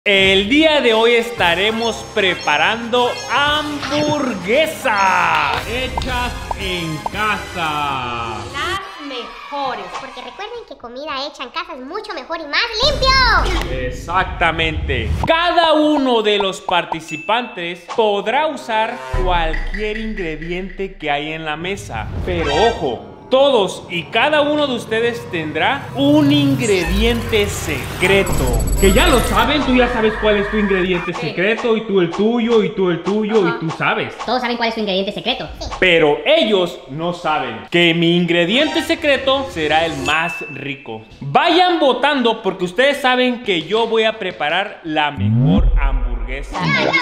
El día de hoy estaremos preparando hamburguesas hechas en casa. Las mejores, porque recuerden que comida hecha en casa es mucho mejor y más limpio. Exactamente. Cada uno de los participantes podrá usar cualquier ingrediente que hay en la mesa. Pero ojo, todos y cada uno de ustedes tendrá un ingrediente secreto. Que ya lo saben, tú ya sabes cuál es tu ingrediente secreto, y tú el tuyo, y tú el tuyo, y tú sabes. Todos saben cuál es su ingrediente secreto. Pero ellos no saben que mi ingrediente secreto será el más rico. Vayan votando porque ustedes saben que yo voy a preparar la mejor hamburguesa.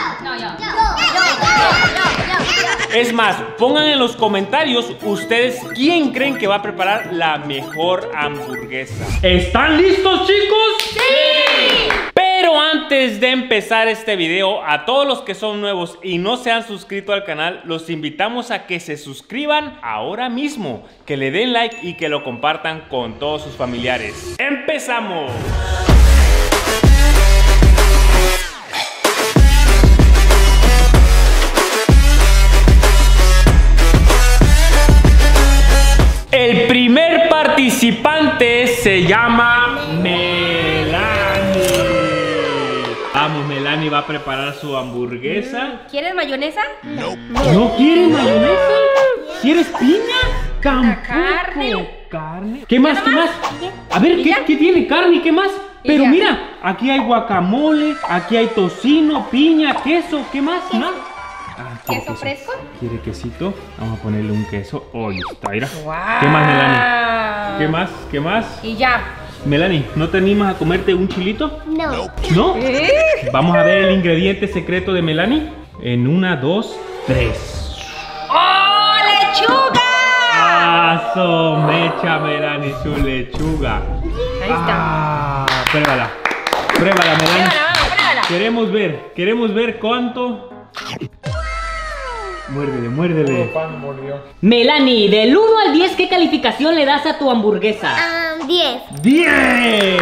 Es más, pongan en los comentarios ustedes quién creen que va a preparar la mejor hamburguesa. ¿Están listos, chicos? ¡Sí! Pero antes de empezar este video, a todos los que son nuevos y no se han suscrito al canal, los invitamos a que se suscriban ahora mismo, que le den like y que lo compartan con todos sus familiares. ¡Empezamos! El primer participante se llama Melanie. Vamos, Melanie va a preparar su hamburguesa. ¿Quieres mayonesa? ¿No quieres mayonesa? ¿Quieres piña? Carne. ¿Carne? ¿Qué más? ¿Qué más? A ver, ¿qué tiene carne? ¿Qué más? Pero mira, aquí hay guacamole, aquí hay tocino, piña, queso. ¿Qué más? ¿No? ¿Queso fresco? ¿Quiere quesito? Vamos a ponerle un queso. Oh, está, mira. Wow. ¿Qué más, Melanie? ¿Qué más? ¿Qué más? Y ya. Melanie, ¿no te animas a comerte un chilito? No. ¿No? Vamos a ver el ingrediente secreto de Melanie. En 1, 2, 3. ¡Oh, lechuga! ¡Eso! Mecha, Melanie, su lechuga. Ahí está. Pruébala. Pruébala, Melanie. Pruébala. Queremos ver cuánto. Muérdele, muérdele. Melanie, del 1 al 10, ¿qué calificación le das a tu hamburguesa? 10. 10.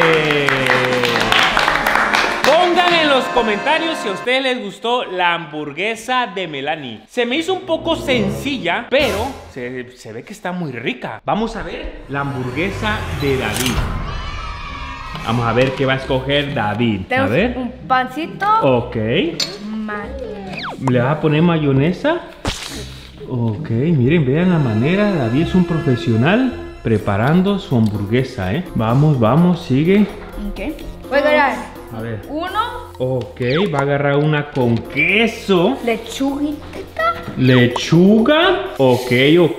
Pongan en los comentarios si a ustedes les gustó la hamburguesa de Melanie. Se me hizo un poco sencilla, pero se ve que está muy rica. Vamos a ver la hamburguesa de David. Vamos a ver qué va a escoger David. A ver. Un pancito. Ok. ¿Le vas a poner mayonesa? Ok, miren, vean la manera. David es un profesional preparando su hamburguesa, ¿eh? Vamos, vamos, sigue. Ok. Voy a agarrar. A ver. Uno. Ok, va a agarrar una con queso. Lechuguita. Lechuga. Ok.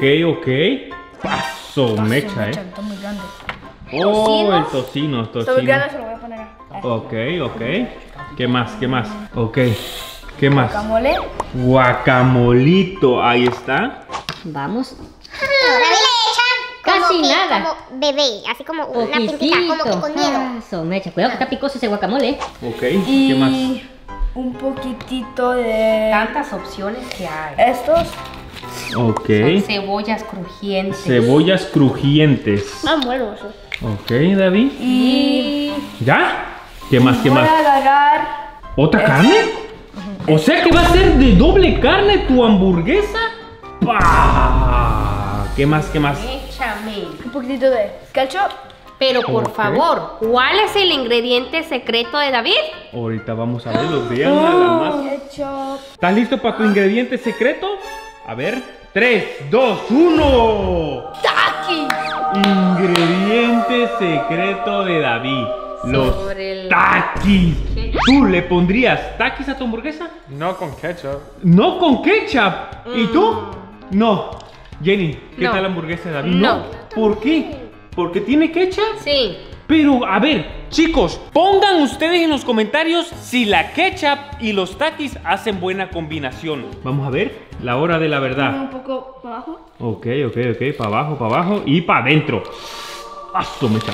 Paso, mecha, Está muy grande. Oh, el tocino. Está muy grande, se lo voy a poner acá. Ok. ¿Qué más? Ok. ¿Qué más? Guacamole. Guacamolito, ahí está. Vamos. David le echa Casi nada. como bebé, así como una pincita, como que con miedo. Eso, mecha. Cuidado que está picoso ese guacamole. Ok, ¿qué más? Un poquitito de... Tantas opciones que hay. Estos. Ok. Son cebollas crujientes. Cebollas crujientes. Bueno, eso. Ok, David. Y... ¿Ya? ¿Qué más? voy a agarrar... ¿Otra carne? O sea que va a ser de doble carne tu hamburguesa. ¡Pah! ¿Qué más? Échame. Un poquitito de ketchup. Pero por Ok. favor, ¿cuál es el ingrediente secreto de David? Ahorita vamos a verlo. Vean nada más. Ketchup. ¿Estás listo para tu ingrediente secreto? A ver. 3, 2, 1. ¡Takis! Ingrediente secreto de David. Los Sobre el- takis. ¿Tú le pondrías takis a tu hamburguesa? No con ketchup. No con ketchup. ¿Y tú? No. Jenny, ¿qué No. tal la hamburguesa de David? No. ¿Por qué? ¿Porque tiene ketchup? Sí. Pero, a ver, chicos, pongan ustedes en los comentarios si la ketchup y los takis hacen buena combinación. Vamos a ver la hora de la verdad. Un poco para abajo. Ok, para abajo y para adentro. Aso mecha.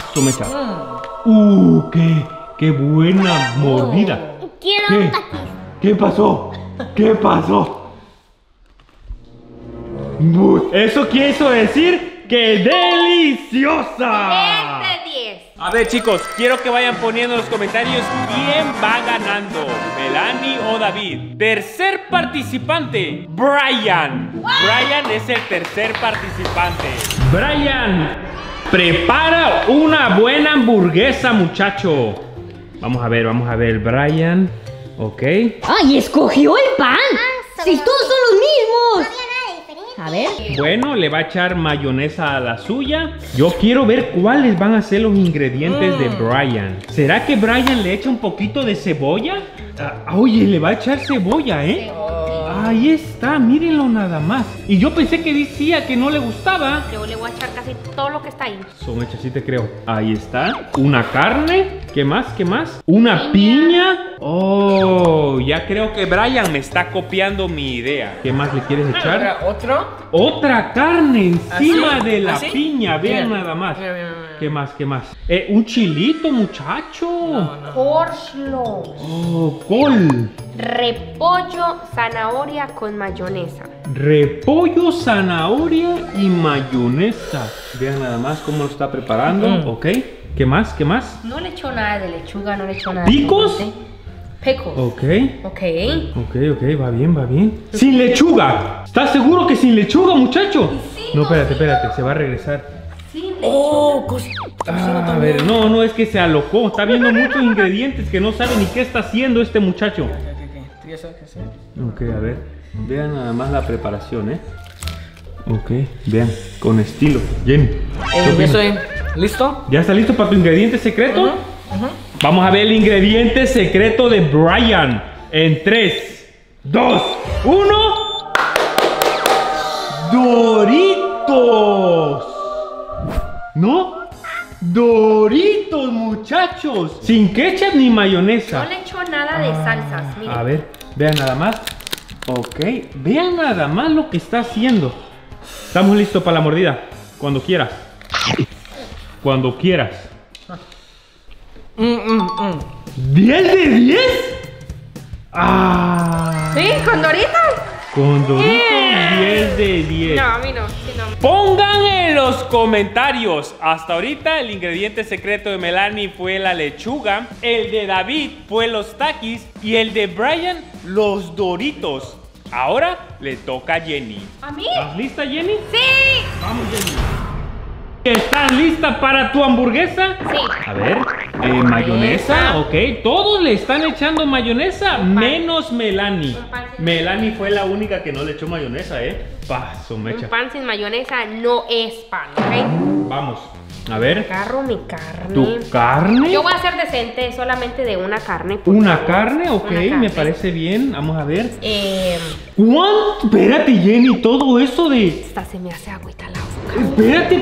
Qué buena mordida. Quiero ¿Qué? un taquis. ¿Qué pasó? Eso quiso decir que deliciosa. 10 de 10. A ver, chicos, quiero que vayan poniendo en los comentarios quién va ganando, Melanie o David. Tercer participante, Brian. Brian es el tercer participante. Brian, prepara una buena hamburguesa, muchacho. Vamos a ver, Brian. Ok. ¡Ay, escogió el pan! ¡Si todos son los mismos! A ver. Bueno, le va a echar mayonesa a la suya. Yo quiero ver cuáles van a ser los ingredientes de Brian. ¿Será que Brian le echa un poquito de cebolla? Oye, le va a echar cebolla, ¿eh? Ahí está, mírenlo nada más. Y yo pensé que decía que no le gustaba. Yo le voy a echar casi todo lo que está ahí. Somecha, sí te creo. Ahí está. Una carne. ¿Qué más? ¿Qué más? Una piña. Oh, ya creo que Brian me está copiando mi idea. ¿Qué más le quieres echar? ¿Otro? Otra carne encima ¿Así? de la ¿Así? piña. Vean Mira. nada más. Mira. ¿Qué más? ¿Qué más? Un chilito, muchacho. Coleslaw. Oh, col. Repollo, zanahoria con mayonesa. Repollo, zanahoria y mayonesa. Vean nada más cómo lo está preparando. Ok. ¿Qué más? ¿Qué más? No le echó nada de lechuga, no le echó nada ¿Picos? de tomate. Pickles. Ok. Ok. Ok, va bien, va bien. ¡Sin lechuga! ¿Estás seguro que sin lechuga, muchacho? No, espérate, se va a regresar. Oh, A ver, no, es que se alocó. Está viendo muchos ingredientes que no sabe ni qué está haciendo este muchacho. ¿Tú ya sabes qué hacer? Ok, a ver. Vean nada más la preparación, ¿eh? Ok, vean, con estilo. Jenny, ¿qué Ya opinas? estoy listo. ¿Ya está listo para tu ingrediente secreto? Vamos a ver el ingrediente secreto de Brian. En 3, 2, 1. ¡Doritos! ¿No? ¡Doritos, muchachos! Sin ketchup ni mayonesa. No le echó nada de salsas, miren. A ver, vean nada más. Ok, vean nada más lo que está haciendo. Estamos listos para la mordida. Cuando quieras. Cuando quieras. 10 de 10. ¿Sí? ¿Con Doritos? Con Doritos 10 de 10. No, a mí no. Sí, no. Pongan en los comentarios. Hasta ahorita el ingrediente secreto de Melanie fue la lechuga. El de David fue los takis. Y el de Brian, los Doritos. Ahora le toca a Jenny. ¿A mí? ¿Estás lista, Jenny? Sí. Vamos, Jenny. ¿Estás lista para tu hamburguesa? Sí. A ver, mayonesa, ok. Todos le están echando mayonesa, menos Melanie. Un pan sin Melanie fue la única que no le echó mayonesa, Paso, mecha. Un pan sin mayonesa no es pan, ¿ok? Vamos, a ver. Agarro mi carne. ¿Tu carne? Yo voy a ser decente solamente de una carne. por ¿Una favor. carne? Ok, Una carne. me parece bien. Vamos a ver. ¿Cuánto? Espérate, Jenny, todo eso de... Esta se me hace agüita la boca. Espérate.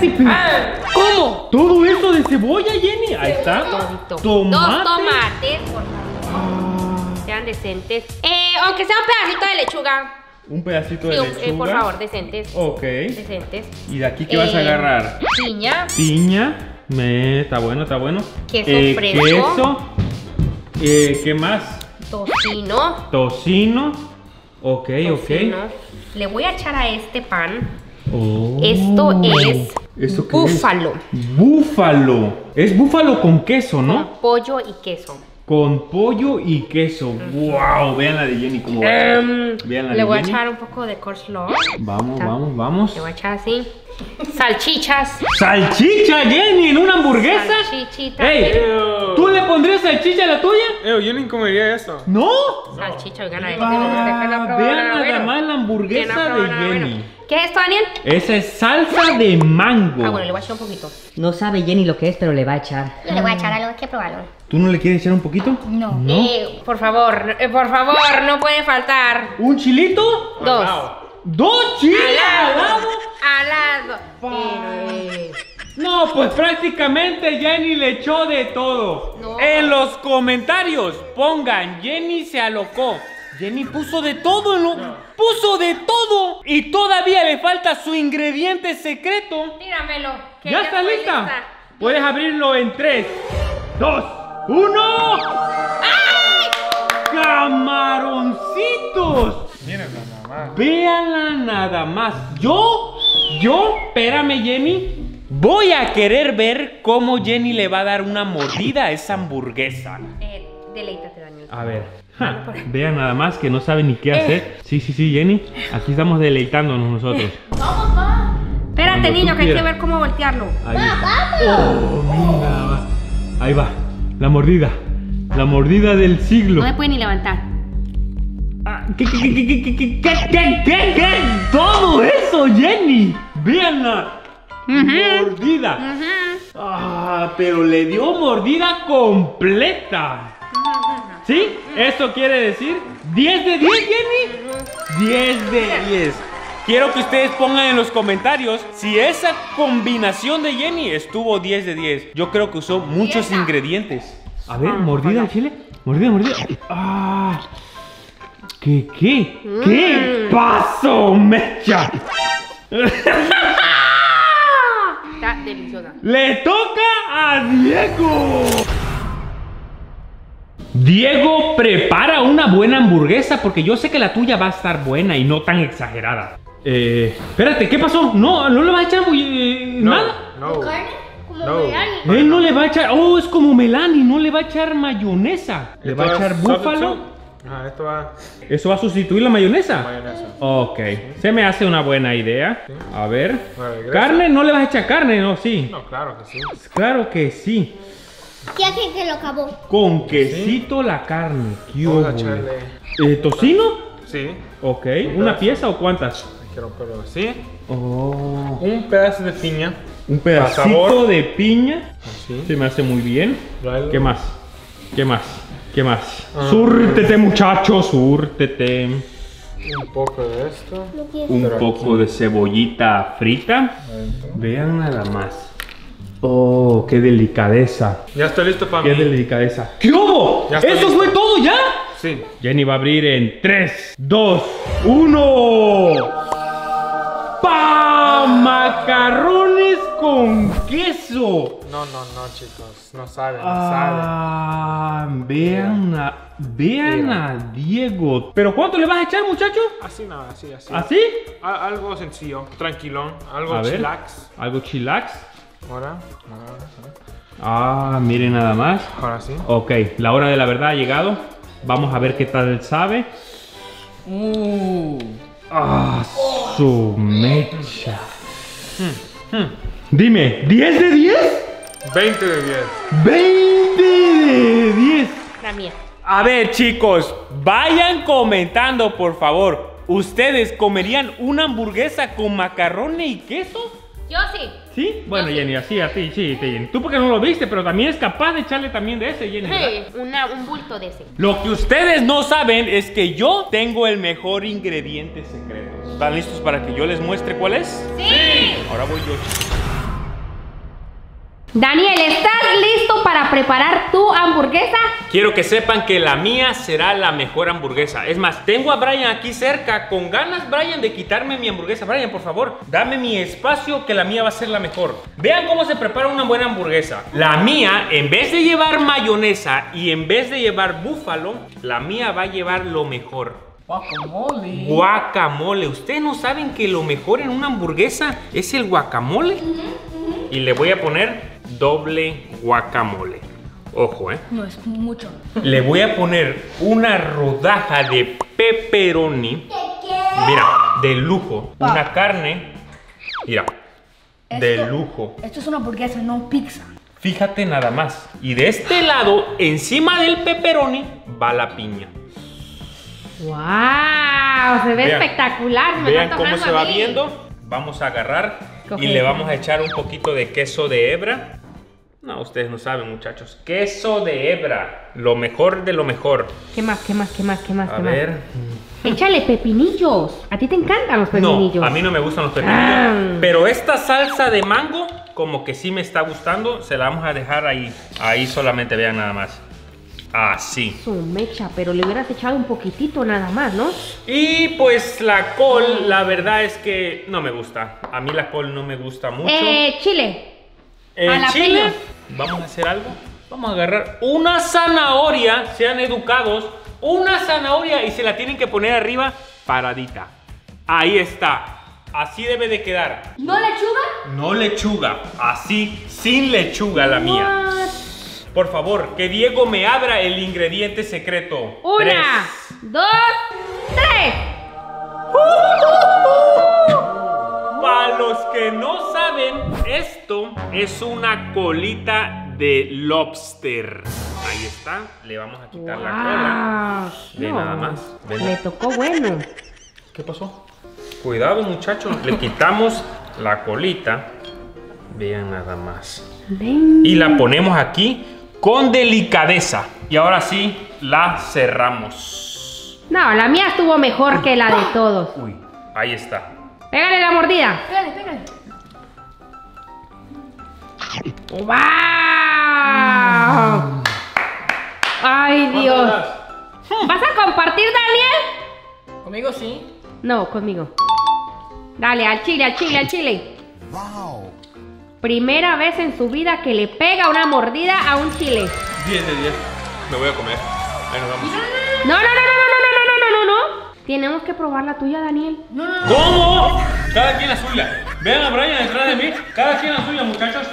¿Cómo? Todo eso de cebolla, Jenny. Ahí está. Todito. Tomate. 2 tomates, por favor. Sean decentes. Aunque sea un pedacito de lechuga. Un pedacito de Sí, lechuga. por favor, decentes. Ok. Decentes. ¿Y de aquí qué vas a agarrar? Piña. Piña. Está bueno, está bueno. Queso fresco. Queso. ¿Qué más? Tocino. Tocino. Ok. Tocino. Le voy a echar a este pan. Oh. Esto es ¿Esto qué búfalo. es? Búfalo. Es búfalo con queso, ¿no? Con pollo y queso. Con pollo y queso. Wow, vean la de Jenny cómo va. Vean la Le de voy a Jenny. echar un poco de coleslaw. Vamos. Le voy a echar así. Salchichas. ¡Salchicha, Jenny! ¿En una hamburguesa? Salchichita. ¡Ey! ¿Tú le pondrías salchicha a la tuya? Yo ni comería esto. ¿No? Salchicha, oigan, a ver. Vean nada más la hamburguesa de Jenny. ¿Qué es esto, Daniel? Esa es salsa de mango. Ah, bueno, le voy a echar un poquito. No sabe Jenny lo que es, pero le va a echar. Yo le voy a echar algo, hay que probarlo. ¿Tú no le quieres echar un poquito? No. Por favor, no puede faltar. ¿Un chilito? 2. ¡2 chiles al lado! Al lado. No, pues prácticamente Jenny le echó de todo. No. En los comentarios pongan, Jenny se alocó. Jenny puso de todo, puso de todo. Y todavía le falta su ingrediente secreto. Tíramelo. que ¿Ya está estoy lista? Puedes abrirlo en 3, 2, 1. ¡Ay! ¡Camaroncitos! Mírenla nada más. Véanla nada más. Espérame, Jenny. Voy a querer ver cómo Jenny le va a dar una mordida a esa hamburguesa. Deleítate, Daniel. A ver. Vean nada más que no saben ni qué hacer. Sí, Jenny. Aquí estamos deleitándonos nosotros. Espérate, Cuando niño, tú que hay que quieras. ver cómo voltearlo. Ahí está. Oh, mira. Ahí va. La mordida. La mordida del siglo. No me puede ni levantar. ¿Qué? Todo eso, Jenny. Véanla. Mordida. Pero le dio mordida completa. ¿Sí? Esto quiere decir 10 de 10, Jenny. 10 de 10. Quiero que ustedes pongan en los comentarios si esa combinación de Jenny estuvo 10 de 10. Yo creo que usó muchos ingredientes. A ver, mordida de chile. Mordida. ¿Qué pasó, mecha? Está deliciosa. ¡Le toca a Diego! Diego, prepara una buena hamburguesa porque yo sé que la tuya va a estar buena y no tan exagerada. Espérate, ¿qué pasó? No le va a echar nada. No. ¿Carne? Como No. Melanie. Él no le va a echar. Oh, es como Melanie, no le va a echar mayonesa. Le va a echar búfalo. Ajá, esto va ¿Eso va a sustituir la mayonesa? mayonesa. Ok, se me hace una buena idea. A ver. Vale, ¿Carne? ¿No le vas a echar carne? No, sí. No, claro que sí. Claro que sí. Ya que lo acabó. Con quesito la carne. ¿Qué Vamos a óvole? echarle. ¿Tocino? Sí. Ok. ¿Una pieza o cuántas? Hay que romperlo así. Oh. Un pedazo de piña. Un Para pedacito sabor. de piña. Así. Se me hace muy bien. Dale. ¿Qué más? Súrtete, muchacho, súrtete. Un poco de esto. Un Pero poco de cebollita frita. Adentro. Vean nada más. Oh, qué delicadeza. Ya está listo para Qué mí. delicadeza. ¿Qué hubo? Ya está ¿Eso listo. fue todo ya? Sí. Jenny va a abrir en 3, 2, 1. ¡Pam! Macarrones con queso. No, chicos. No saben, no saben. Vean a Diego. ¿Pero cuánto le vas a echar, muchacho? Así nada, así. ¿Así? Algo sencillo, tranquilón, algo A ver. chillax. Algo chillax. Ahora. Miren nada más. Ahora sí. Ok, la hora de la verdad ha llegado. Vamos a ver qué tal sabe. Su mecha. Dime, ¿10 de 10? 20 de 10. 20 de 10. La mía. A ver, chicos, vayan comentando, por favor. ¿Ustedes comerían una hamburguesa con macarrones y queso? Yo sí. ¿Sí? Bueno, Yo sí. Jenny, así a ti, sí, Jenny. Tú porque no lo viste, pero también es capaz de echarle también de ese, Jenny, ¿verdad? Sí, un bulto de ese. Lo que ustedes no saben es que yo tengo el mejor ingrediente secreto. ¿Están listos para que yo les muestre cuál es? ¡Sí! Ahora voy yo, chicos. Daniel, ¿estás listo para preparar tu hamburguesa? Quiero que sepan que la mía será la mejor hamburguesa. Es más, tengo a Brian aquí cerca. Con ganas, Brian, de quitarme mi hamburguesa. Brian, por favor, dame mi espacio, que la mía va a ser la mejor. Vean cómo se prepara una buena hamburguesa. La mía, en vez de llevar mayonesa y en vez de llevar búfalo, la mía va a llevar lo mejor: Guacamole. guacamole. ¿Ustedes no saben que lo mejor en una hamburguesa es el guacamole? Y le voy a poner doble guacamole. Ojo, No es mucho. Le voy a poner una rodaja de pepperoni. Mira, de lujo. Una carne. Mira, de lujo. Esto es una hamburguesa, no pizza. Fíjate nada más. Y de este lado, encima del pepperoni, va la piña. ¡Wow! Se ve Vean. espectacular. Me Vean está cómo tocando se va a mí. viendo. Vamos a agarrar y Coge. le vamos a echar un poquito de queso de hebra. No, ustedes no saben, muchachos. Queso de hebra. Lo mejor de lo mejor. ¿Qué más? A ver. Échale pepinillos. A ti te encantan los pepinillos. No, a mí no me gustan los pepinillos. Ah. Pero esta salsa de mango, como que sí me está gustando. Se la vamos a dejar ahí. Ahí solamente, vean nada más. Así. Su mecha, pero le hubieras echado un poquitito nada más, ¿no? Y pues la col, la verdad es que no me gusta. A mí la col no me gusta mucho. Chile. En jalapeño. Chile, vamos a hacer algo. Vamos a agarrar una zanahoria, sean educados. Una zanahoria y se la tienen que poner arriba paradita. Ahí está. Así debe de quedar. ¿No lechuga? No lechuga, así, sin lechuga la mía. Por favor, que Diego me abra el ingrediente secreto. 1, 2, 3. Para los que no saben, esto es una colita de lobster. Ahí está, le vamos a quitar la cola. Ve nada más. Ve. Le tocó bueno. ¿Qué pasó? Cuidado, muchachos, le quitamos la colita. Vean nada más. Ven. Y la ponemos aquí con delicadeza. Y ahora sí, la cerramos. No, la mía estuvo mejor que la de todos. Uy, ahí está. Pégale la mordida. Pégale, pégale. ¡Wow! ¡Ay, Dios! ¿Vas a compartir, Daniel? Conmigo sí. No, conmigo. Dale, al chile, al chile, al chile. Wow. Primera vez en su vida que le pega una mordida a un chile. 10 de 10. Me voy a comer. Ahí nos vamos. No, no, no, no, no, no, no, no, no, no. Tenemos que probar la tuya, Daniel. ¿Cómo? Cada quien la suya. Vean a Brian detrás de mí. Cada quien la suya, muchachos.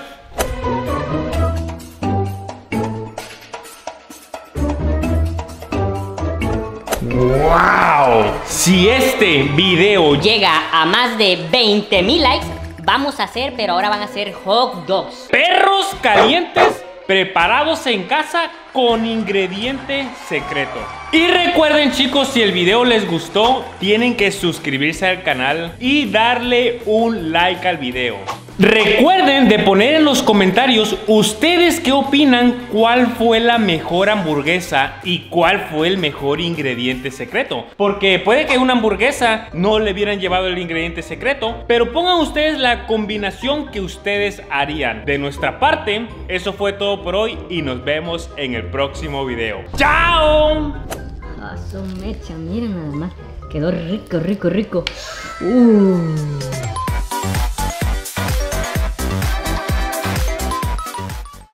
¡Wow! Si este video Llega a más de 20,000 likes, vamos a hacer, pero ahora van a ser hot dogs. perros calientes preparados en casa con ingrediente secreto. Y recuerden, chicos, si el video les gustó, tienen que suscribirse al canal y darle un like al video. Recuerden de poner en los comentarios ustedes qué opinan, cuál fue la mejor hamburguesa y cuál fue el mejor ingrediente secreto. Porque puede que una hamburguesa no le hubieran llevado el ingrediente secreto, pero pongan ustedes la combinación que ustedes harían. De nuestra parte, eso fue todo por hoy y nos vemos en el próximo video. ¡Chao! Ah, su mecha, miren nada más. Quedó rico, rico, rico.